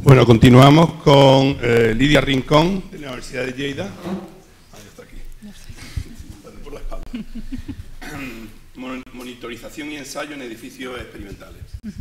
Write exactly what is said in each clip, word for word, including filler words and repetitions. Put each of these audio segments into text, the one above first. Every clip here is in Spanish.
Bueno, continuamos con eh, Lidia Rincón, de la Universidad de Lleida. Ahí está aquí. Por la espalda. Monitorización y ensayo en edificios experimentales.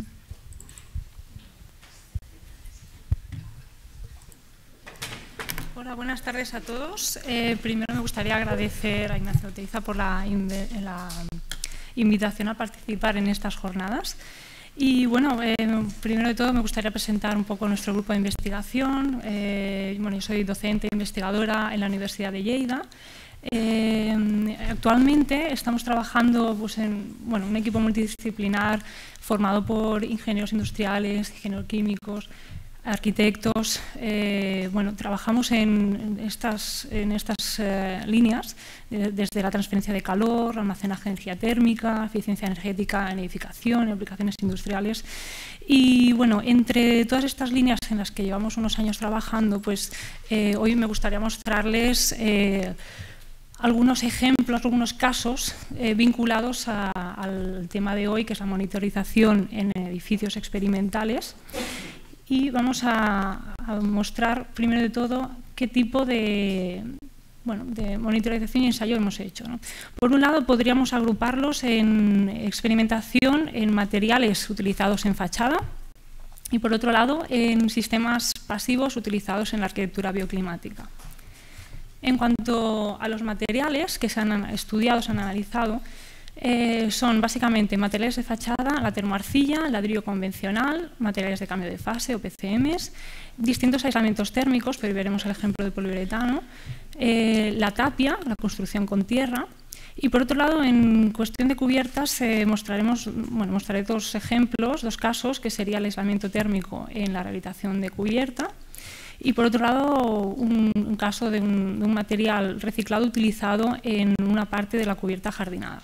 Hola, buenas tardes a todos. Eh, primero me gustaría agradecer a Ignacio Oteiza por la, la invitación a participar en estas jornadas. Y bueno, eh, primero de todo me gustaría presentar un poco nuestro grupo de investigación. Eh, bueno, yo soy docente e investigadora en la Universidad de Lleida. Eh, actualmente estamos trabajando pues, en bueno, un equipo multidisciplinar formado por ingenieros industriales, ingenieros químicos, arquitectos. Eh, bueno, trabajamos en estas, en estas eh, líneas, de, desde la transferencia de calor, almacenaje de energía térmica, eficiencia energética en edificación, en aplicaciones industriales. Y bueno, entre todas estas líneas en las que llevamos unos años trabajando, pues eh, hoy me gustaría mostrarles eh, algunos ejemplos, algunos casos eh, vinculados a, al tema de hoy, que es la monitorización en edificios experimentales. Y vamos a, a mostrar, primero de todo, qué tipo de, bueno, de monitorización y ensayo hemos hecho, ¿no? Por un lado, podríamos agruparlos en experimentación en materiales utilizados en fachada y, por otro lado, en sistemas pasivos utilizados en la arquitectura bioclimática. En cuanto a los materiales que se han estudiado, se han analizado, Eh, son básicamente materiales de fachada, la termoarcilla, ladrillo convencional, materiales de cambio de fase o P C Ms, distintos aislamientos térmicos, pero veremos el ejemplo de poliuretano, eh, la tapia, la construcción con tierra. Y por otro lado, en cuestión de cubiertas, eh, mostraremos, bueno, mostraré dos ejemplos, dos casos, que sería el aislamiento térmico en la rehabilitación de cubierta. Y por otro lado, un, un caso de un, de un material reciclado utilizado en una parte de la cubierta jardinada.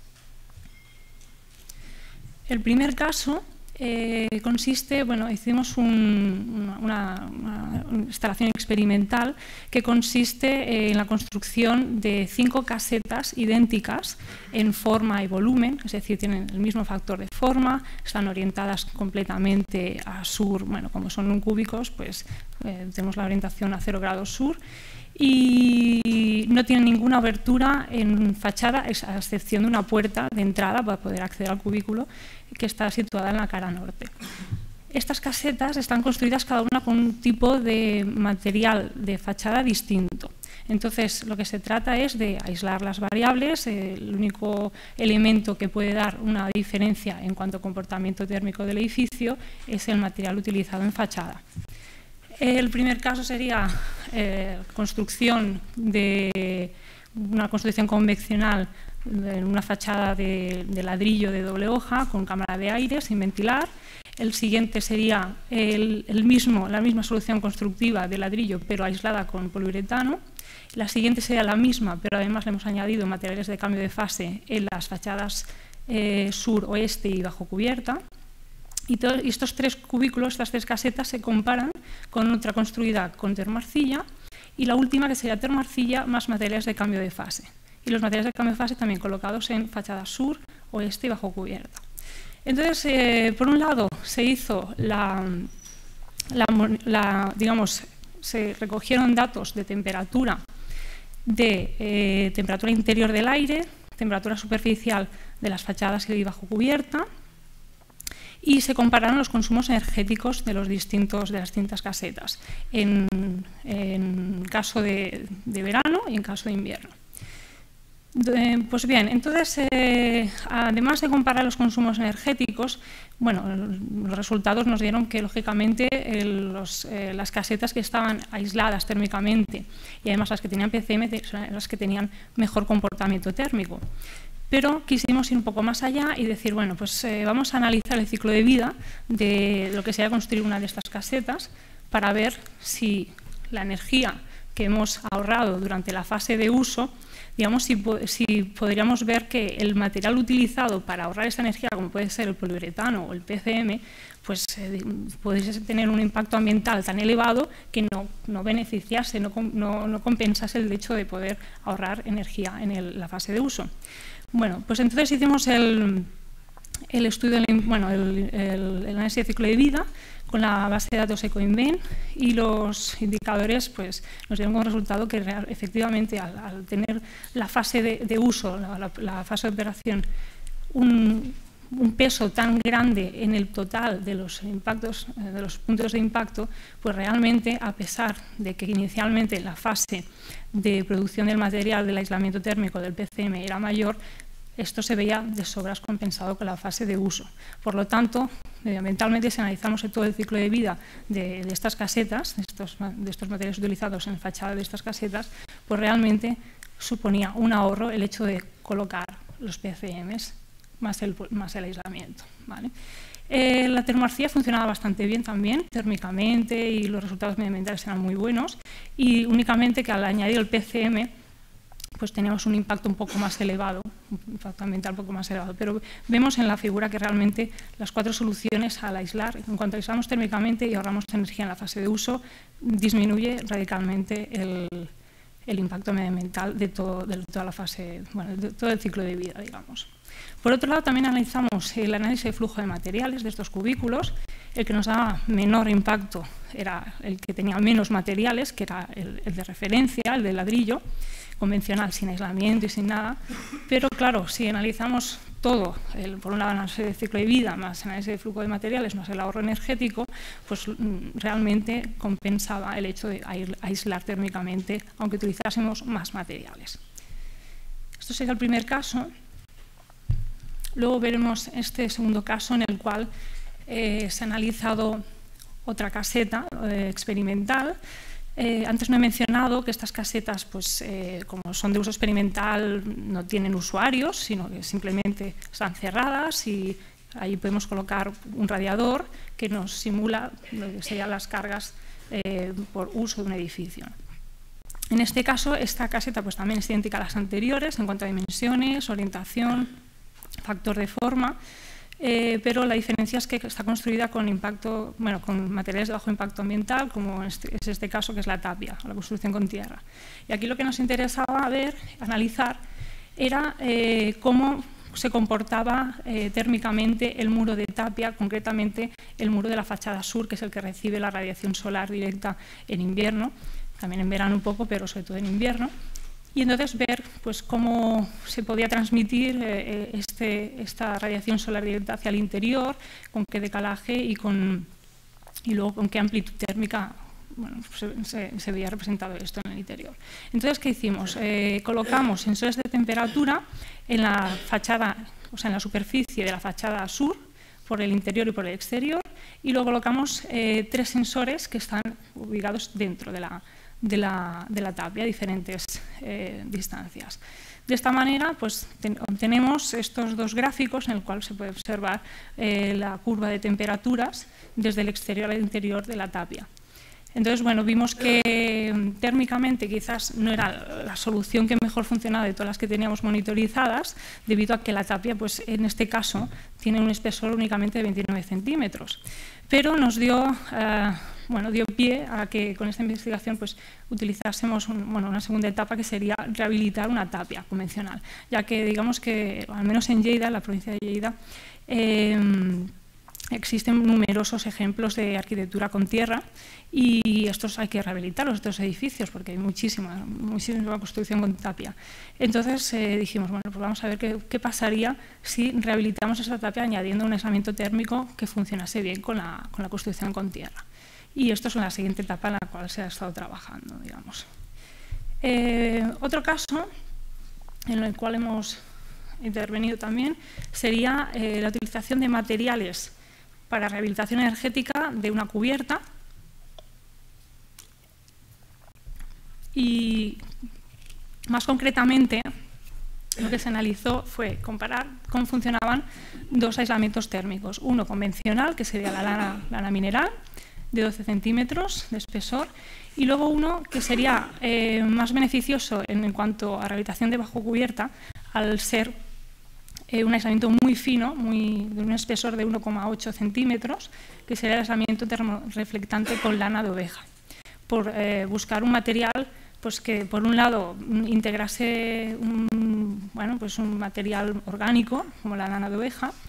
El primer caso eh, consiste, bueno, hicimos un, una, una, una instalación experimental que consiste en la construcción de cinco casetas idénticas en forma y volumen, es decir, tienen el mismo factor de forma, están orientadas completamente a sur, bueno, como son cúbicos, pues eh, tenemos la orientación a cero grados sur. Y no tienen ninguna abertura en fachada, a excepción de una puerta de entrada para poder acceder al cubículo que está situada en la cara norte. Estas casetas están construidas cada una con un tipo de material de fachada distinto. Entonces, lo que se trata es de aislar las variables. El único elemento que puede dar una diferencia en cuanto a comportamiento térmico del edificio es el material utilizado en fachada. El primer caso sería eh, construcción de una construcción convencional en una fachada de, de ladrillo de doble hoja con cámara de aire sin ventilar. El siguiente sería el, el mismo, la misma solución constructiva de ladrillo pero aislada con poliuretano. La siguiente sería la misma, pero además le hemos añadido materiales de cambio de fase en las fachadas eh, sur, oeste y bajo cubierta. Y, todos, y estos tres cubículos, estas tres casetas, se comparan con otra construida con termoarcilla y la última, que sería termoarcilla más materiales de cambio de fase. Y los materiales de cambio de fase también colocados en fachada sur, oeste y bajo cubierta. Entonces, eh, por un lado, se hizo la, la, la, digamos, se recogieron datos de temperatura, de eh, temperatura interior del aire, temperatura superficial de las fachadas y bajo cubierta, y se compararon los consumos energéticos de, los distintos, de las distintas casetas, en, en caso de, de verano y en caso de invierno. De, pues bien, entonces, eh, además de comparar los consumos energéticos, bueno, los resultados nos dieron que, lógicamente, el, los, eh, las casetas que estaban aisladas térmicamente y además las que tenían P C M eran las que tenían mejor comportamiento térmico. Pero quisimos ir un poco más allá y decir, bueno, pues eh, vamos a analizar el ciclo de vida de lo que sería construir una de estas casetas para ver si la energía que hemos ahorrado durante la fase de uso, digamos, si, si podríamos ver que el material utilizado para ahorrar esa energía, como puede ser el poliuretano o el P C M, pues eh, pudiese tener un impacto ambiental tan elevado que no, no beneficiase, no, no, no compensase el hecho de poder ahorrar energía en el, la fase de uso. Bueno, pues entonces hicimos el, el estudio, bueno, el, el, el análisis de ciclo de vida con la base de datos EcoInvent, y los indicadores pues, nos dieron como resultado que real, efectivamente al, al tener la fase de, de uso, la, la, la fase de operación, un, un peso tan grande en el total de los impactos, de los puntos de impacto, pues realmente, a pesar de que inicialmente la fase de producción del material del aislamiento térmico del P C M era mayor, esto se veía de sobras compensado con la fase de uso. Por lo tanto, medioambientalmente, si analizamos todo el ciclo de vida de, de estas casetas, de estos, de estos materiales utilizados en la fachada de estas casetas, pues realmente suponía un ahorro el hecho de colocar los P C Ms más el, más el aislamiento, ¿vale? Eh, la termoarcilla funcionaba bastante bien también, térmicamente, y los resultados medioambientales eran muy buenos, y únicamente que al añadir el P C M pues teníamos un impacto un poco más elevado, un impacto ambiental un poco más elevado, pero vemos en la figura que realmente las cuatro soluciones al aislar, en cuanto aislamos térmicamente y ahorramos energía en la fase de uso, disminuye radicalmente el, el impacto medioambiental de, todo, de toda la fase, bueno, de todo el ciclo de vida, digamos. Por otro lado, también analizamos el análisis de flujo de materiales de estos cubículos. El que nos daba menor impacto era el que tenía menos materiales, que era el, el de referencia, el de ladrillo convencional, sin aislamiento y sin nada. Pero claro, si analizamos todo, el, por un lado el análisis de ciclo de vida, más el análisis de flujo de materiales, más el ahorro energético, pues realmente compensaba el hecho de aislar térmicamente, aunque utilizásemos más materiales. Esto sería el primer caso. Luego veremos este segundo caso en el cual eh, se ha analizado otra caseta eh, experimental. Eh, antes no he mencionado que estas casetas, pues, eh, como son de uso experimental, no tienen usuarios, sino que simplemente están cerradas y ahí podemos colocar un radiador que nos simula lo que serían las cargas eh, por uso de un edificio. En este caso, esta caseta pues, también es idéntica a las anteriores en cuanto a dimensiones, orientación, factor de forma, eh, pero la diferencia es que está construida con impacto, bueno, con materiales de bajo impacto ambiental, como este, es este caso que es la tapia, la construcción con tierra. Y aquí lo que nos interesaba ver, analizar, era eh, cómo se comportaba eh, térmicamente el muro de tapia, concretamente el muro de la fachada sur, que es el que recibe la radiación solar directa en invierno, también en verano un poco, pero sobre todo en invierno. Y entonces ver pues, cómo se podía transmitir eh, este, esta radiación solar directa hacia el interior, con qué decalaje y, con, y luego con qué amplitud térmica bueno, se, se, se veía representado esto en el interior. Entonces, ¿qué hicimos? Eh, colocamos sensores de temperatura en la fachada, o sea, en la superficie de la fachada sur, por el interior y por el exterior, y luego colocamos eh, tres sensores que están ubicados dentro de la De la, de la tapia a diferentes eh, distancias. De esta manera pues, ten, obtenemos estos dos gráficos en el cual se puede observar eh, la curva de temperaturas desde el exterior al interior de la tapia. Entonces, bueno, vimos que térmicamente quizás no era la solución que mejor funcionaba de todas las que teníamos monitorizadas, debido a que la tapia, pues, en este caso, tiene un espesor únicamente de veintinueve centímetros. Pero nos dio, eh, bueno, dio pie a que con esta investigación pues, utilizásemos un, bueno, una segunda etapa que sería rehabilitar una tapia convencional, ya que digamos que, al menos en Lleida, en la provincia de Lleida, eh, existen numerosos ejemplos de arquitectura con tierra y estos hay que rehabilitarlos, estos edificios, porque hay muchísima, muchísima construcción con tapia. Entonces eh, dijimos, bueno, pues vamos a ver qué, qué pasaría si rehabilitamos esa tapia añadiendo un aislamiento térmico que funcionase bien con la, con la construcción con tierra. Y esto es la siguiente etapa en la cual se ha estado trabajando, digamos. Eh, otro caso en el cual hemos intervenido también sería eh, la utilización de materiales para rehabilitación energética de una cubierta y más concretamente lo que se analizó fue comparar cómo funcionaban dos aislamientos térmicos, uno convencional que sería la lana, lana mineral de doce centímetros de espesor y luego uno que sería eh, más beneficioso en, en cuanto a rehabilitación de bajo cubierta al ser Eh, un aislamiento muy fino, muy, de un espesor de uno coma ocho centímetros, que sería el aislamiento termorreflectante con lana de oveja, por eh, buscar un material pues, que, por un lado, integrase un, bueno, pues un material orgánico, como la lana de oveja,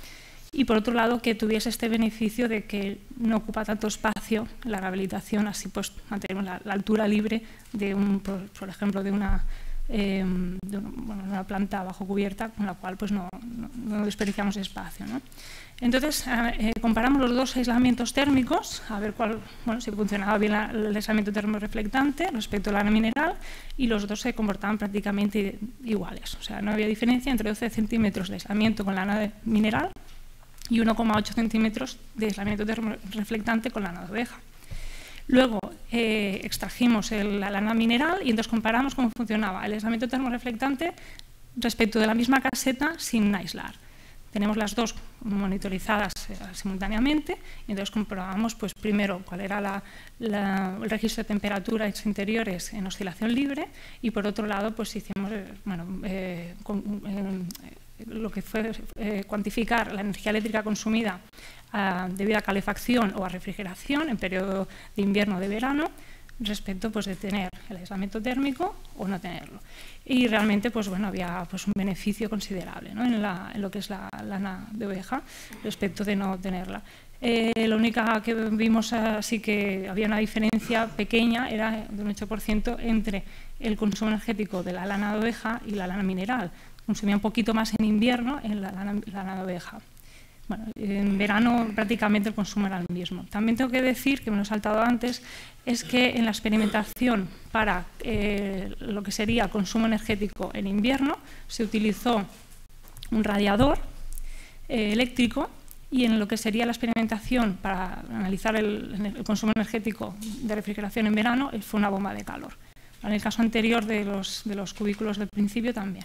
y por otro lado que tuviese este beneficio de que no ocupa tanto espacio la rehabilitación, así pues mantenemos la, la altura libre de un, por, por ejemplo, de una, eh, de una, bueno, una planta bajo cubierta, con la cual pues no, no, no desperdiciamos espacio, ¿no? Entonces eh, comparamos los dos aislamientos térmicos a ver cuál, bueno, si funcionaba bien la, el aislamiento termorreflectante respecto a la lana mineral, y los dos se comportaban prácticamente iguales, o sea, no había diferencia entre doce centímetros de aislamiento con lana mineral y uno coma ocho centímetros de aislamiento termorreflectante con lana de oveja. Luego eh, extrajimos el, la lana mineral y entonces comparamos cómo funcionaba el aislamiento termorreflectante respecto de la misma caseta sin aislar. Tenemos las dos monitorizadas eh, simultáneamente y entonces comprobamos pues, primero cuál era la, la, el registro de temperaturas interiores en oscilación libre y por otro lado pues hicimos eh, bueno, eh, con, eh, lo que fue eh, cuantificar la energía eléctrica consumida eh, debido a calefacción o a refrigeración en periodo de invierno o de verano respecto pues, de tener el aislamiento térmico o no tenerlo. Y realmente pues, bueno, había pues, un beneficio considerable, ¿no? en, la, en lo que es la lana de oveja respecto de no tenerla. Eh, lo único que vimos así que había una diferencia pequeña era de un ocho por ciento entre el consumo energético de la lana de oveja y la lana mineral. Consumía un poquito más en invierno en la lana, la lana de oveja. Bueno, en verano prácticamente el consumo era el mismo. También tengo que decir, que me lo he saltado antes, es que en la experimentación para eh, lo que sería el consumo energético en invierno se utilizó un radiador eh, eléctrico y en lo que sería la experimentación para analizar el, el consumo energético de refrigeración en verano fue una bomba de calor. En el caso anterior de los, de los cubículos del principio también.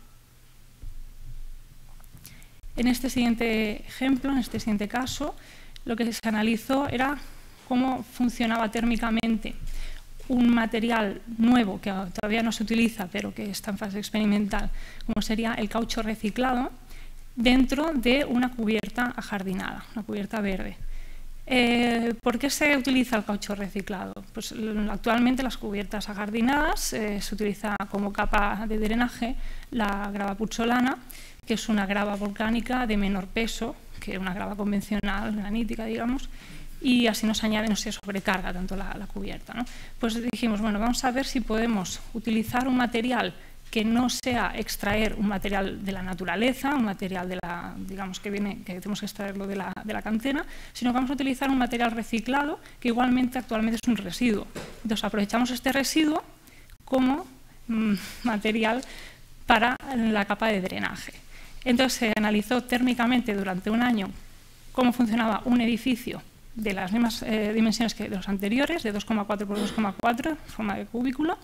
En este siguiente ejemplo, en este siguiente caso, lo que se analizó era cómo funcionaba térmicamente un material nuevo que todavía no se utiliza, pero que está en fase experimental, como sería el caucho reciclado, dentro de una cubierta ajardinada, una cubierta verde. Eh, ¿Por qué se utiliza el caucho reciclado? Pues, actualmente las cubiertas ajardinadas eh, se utiliza como capa de drenaje la grava puzzolana, que es una grava volcánica de menor peso que una grava convencional, granítica, digamos, y así nos añade, no se sobrecarga tanto la, la cubierta, ¿no? Pues dijimos, bueno, vamos a ver si podemos utilizar un material que no sea extraer un material de la naturaleza, un material de la, digamos, que viene, que tenemos que extraerlo de la, de la cantera, sino que vamos a utilizar un material reciclado que igualmente actualmente es un residuo. Entonces aprovechamos este residuo como mmm, material para la capa de drenaje. Entonces se analizó térmicamente durante un año cómo funcionaba un edificio de las mismas eh, dimensiones que los anteriores, de dos coma cuatro por dos coma cuatro, en forma de cubículo,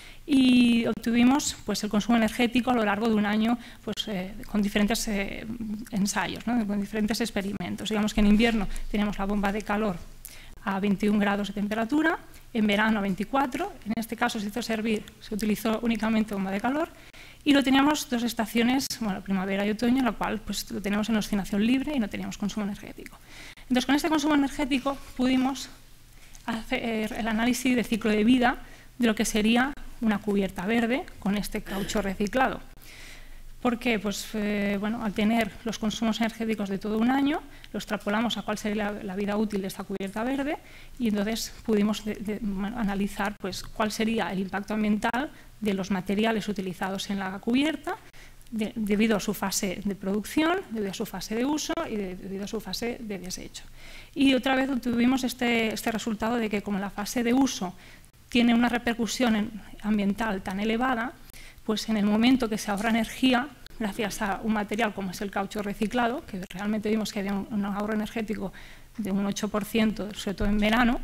y obtuvimos pues, el consumo energético a lo largo de un año pues, eh, con diferentes eh, ensayos, ¿no? Con diferentes experimentos. Digamos que en invierno teníamos la bomba de calor a veintiún grados de temperatura, en verano a veinticuatro, en este caso se hizo servir, se utilizó únicamente bomba de calor, y lo teníamos dos estaciones, bueno, primavera y otoño, en la cual pues, lo teníamos en oscilación libre y no teníamos consumo energético. Entonces, con este consumo energético pudimos hacer el análisis de ciclo de vida de lo que sería una cubierta verde con este caucho reciclado. ¿Por qué? Pues, eh, bueno, al tener los consumos energéticos de todo un año, lo extrapolamos a cuál sería la, la vida útil de esta cubierta verde y entonces pudimos de, de, bueno, analizar pues, cuál sería el impacto ambiental de los materiales utilizados en la cubierta de, debido a su fase de producción, debido a su fase de uso y de, debido a su fase de desecho. Y otra vez obtuvimos este, este resultado de que como la fase de uso tiene una repercusión ambiental tan elevada, pues en el momento que se ahorra energía, gracias a un material como es el caucho reciclado, que realmente vimos que había un, un ahorro energético de un ocho por ciento, sobre todo en verano,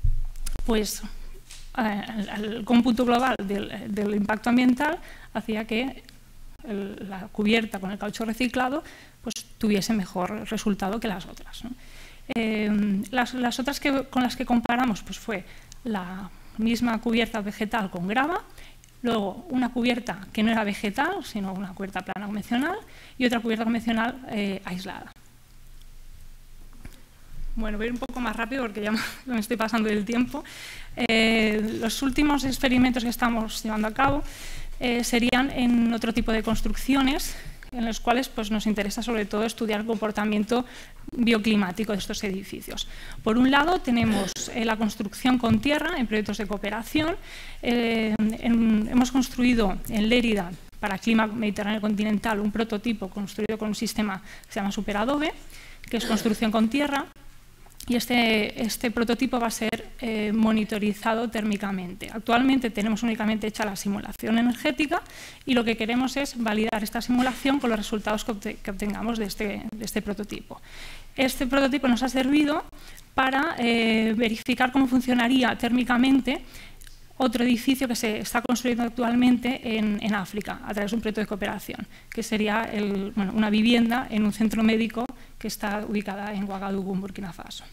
pues eh, el, el cómputo global del, del impacto ambiental hacía que el, la cubierta con el caucho reciclado pues, tuviese mejor resultado que las otras, ¿no? Eh, las, las otras que, con las que comparamos pues, fue la misma cubierta vegetal con grava, luego una cubierta que no era vegetal, sino una cubierta plana convencional, y otra cubierta convencional eh, aislada. Bueno, voy a ir un poco más rápido porque ya me estoy pasando del tiempo. Eh, los últimos experimentos que estamos llevando a cabo eh, serían en otro tipo de construcciones, en los cuales pues, nos interesa sobre todo estudiar el comportamiento bioclimático de estos edificios. Por un lado tenemos eh, la construcción con tierra en proyectos de cooperación. Eh, en, hemos construido en Lérida, para clima mediterráneo continental, un prototipo construido con un sistema que se llama Superadobe, que es construcción con tierra. Y este, este prototipo va a ser eh, monitorizado térmicamente. Actualmente tenemos únicamente hecha la simulación energética y lo que queremos es validar esta simulación con los resultados que, que obtengamos de este, de este prototipo. Este prototipo nos ha servido para eh, verificar cómo funcionaría térmicamente otro edificio que se está construyendo actualmente en, en África a través de un proyecto de cooperación, que sería el, bueno, una vivienda en un centro médico que está ubicada en Ouagadougou, en Burkina Faso.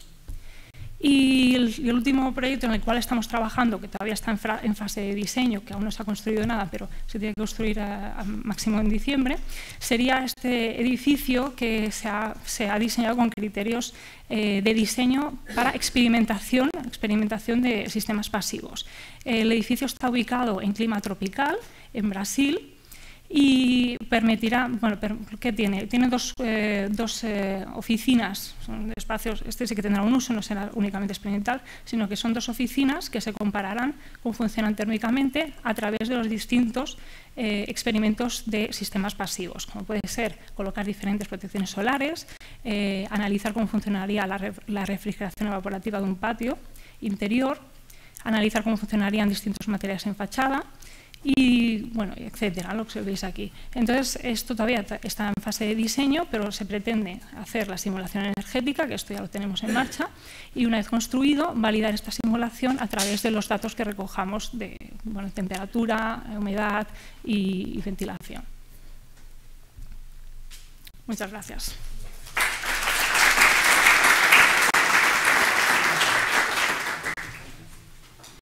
Y el, y el último proyecto en el cual estamos trabajando, que todavía está en, fra, en fase de diseño, que aún no se ha construido nada, pero se tiene que construir a, a máximo en diciembre, sería este edificio que se ha, se ha diseñado con criterios eh, de diseño para experimentación, experimentación de sistemas pasivos. El edificio está ubicado en clima tropical, en Brasil, y permitirá, bueno, ¿qué tiene? Tiene dos, eh, dos eh, oficinas, son espacios, este sí que tendrá un uso, no será únicamente experimental, sino que son dos oficinas que se compararán cómo funcionan térmicamente a través de los distintos eh, experimentos de sistemas pasivos, como puede ser colocar diferentes protecciones solares, eh, analizar cómo funcionaría la, re, la refrigeración evaporativa de un patio interior, analizar cómo funcionarían distintos materiales en fachada, y bueno, etcétera, lo que veis aquí. Entonces, esto todavía está en fase de diseño, pero se pretende hacer la simulación energética, que esto ya lo tenemos en marcha, y una vez construido, validar esta simulación a través de los datos que recojamos de bueno, temperatura, humedad y, y ventilación. Muchas gracias.